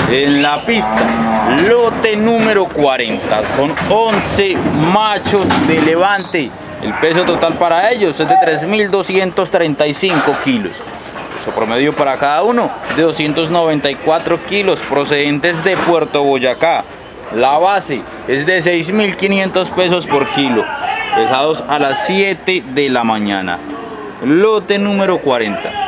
En la pista, lote número 40, son 11 machos de levante. El peso total para ellos es de 3.235 kilos. Peso promedio para cada uno de 294 kilos, procedentes de Puerto Boyacá. La base es de 6.500 pesos por kilo, pesados a las 7 de la mañana. Lote número 40.